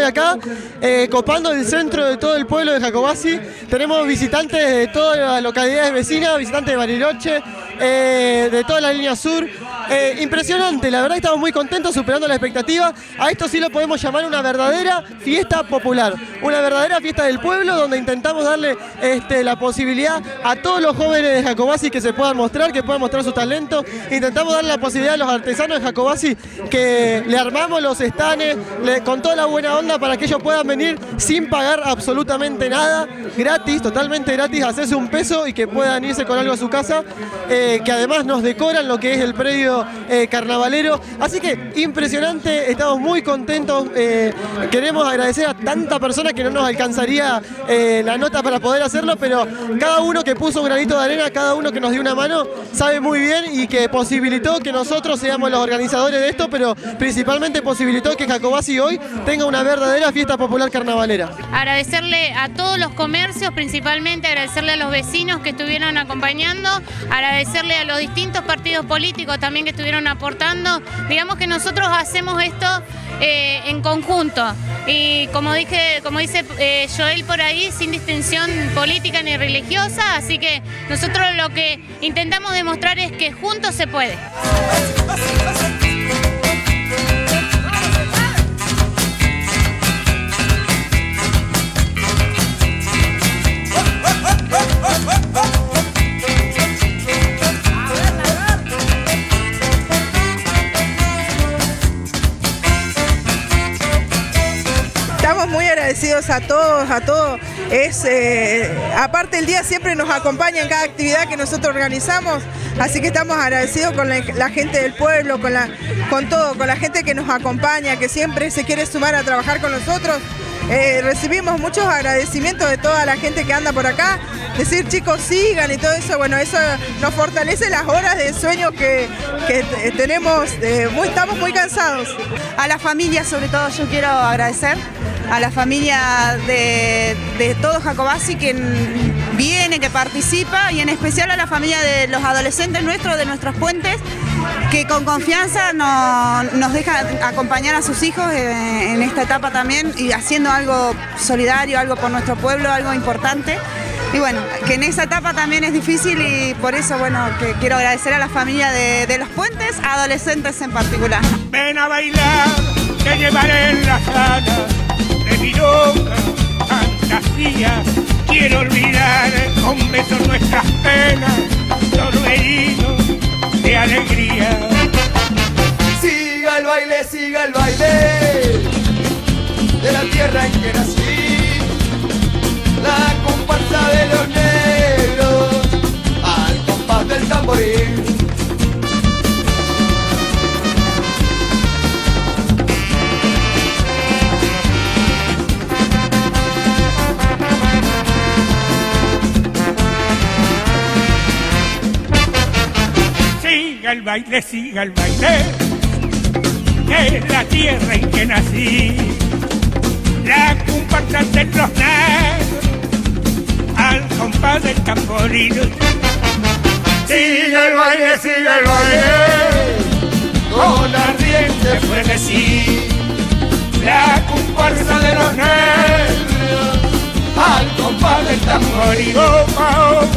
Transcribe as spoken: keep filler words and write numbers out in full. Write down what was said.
hoy acá, eh, copando el centro de todo el pueblo de Jacobasi. Tenemos visitantes de todas las localidades vecinas, visitantes de Bariloche, eh, de toda la línea sur. Eh, impresionante, la verdad estamos muy contentos, superando la expectativa. A esto sí lo podemos llamar una verdadera fiesta popular, una verdadera fiesta del pueblo, donde intentamos darle este, la posibilidad a todos los jóvenes de Jacobasi que se puedan mostrar, que puedan mostrar su talento. Intentamos darle la posibilidad a los artesanos de Jacobasi que le armamos los estanes le, con toda la buena onda para que ellos puedan venir sin pagar absolutamente nada, gratis, totalmente gratis, hacerse un peso y que puedan irse con algo a su casa, eh, que además nos decoran lo que es el predio eh, carnavalero. Así que impresionante, estamos muy contentos, eh, queremos agradecer a tanta persona que no nos alcanzaría eh, la nota para poder hacerlo, pero cada uno que puso un granito de arena, cada uno que nos dio una mano, sabe muy bien y que posibilitó que nosotros seamos los organizadores de esto, pero principalmente posibilitó que Jacobasi hoy tenga una verdadera fiesta popular carnavalera. Agradecerle a todos los comercios, principalmente agradecerle a los vecinos que estuvieron acompañando, agradecerle a los distintos partidos políticos también que estuvieron aportando. Digamos que nosotros hacemos esto eh, en conjunto y como dije, como dice eh, Joel por ahí, sin distinción política ni religiosa, así que nosotros lo que intentamos demostrar es que juntos se puede. Estamos muy agradecidos a todos, a todos. Es, eh, aparte el día siempre nos acompaña en cada actividad que nosotros organizamos, así que estamos agradecidos con la, la gente del pueblo, con, la, con todo, con la gente que nos acompaña, que siempre se quiere sumar a trabajar con nosotros. Eh, recibimos muchos agradecimientos de toda la gente que anda por acá, decir chicos sigan y todo eso, bueno, eso nos fortalece las horas de sueño que, que tenemos, eh, muy, estamos muy cansados. A la familia sobre todo yo quiero agradecer, a la familia de, de todo Jacobasi que viene, que participa, y en especial a la familia de los adolescentes nuestros, de nuestros puentes, que con confianza no, nos dejan acompañar a sus hijos en esta etapa también y haciendo algo solidario, algo por nuestro pueblo, algo importante. Y bueno, que en esa etapa también es difícil y por eso, bueno, que quiero agradecer a la familia de, de los puentes, adolescentes en particular. Ven a bailar, te llevaré en la sala de milonga, fantasías. Quiero olvidar con besos nuestras penas, torbellinos de alegría. Siga el baile, siga el baile de la tierra en que nací, la comparsa de los negros al compás del tamboril. Siga el baile, siga el baile de la tierra en que nací, la comparsa de los negros al compás del tamboril. Siga el baile, siga el baile con ardiente frenesí, la comparsa de los negros al compás del tamboril. Opa, opa.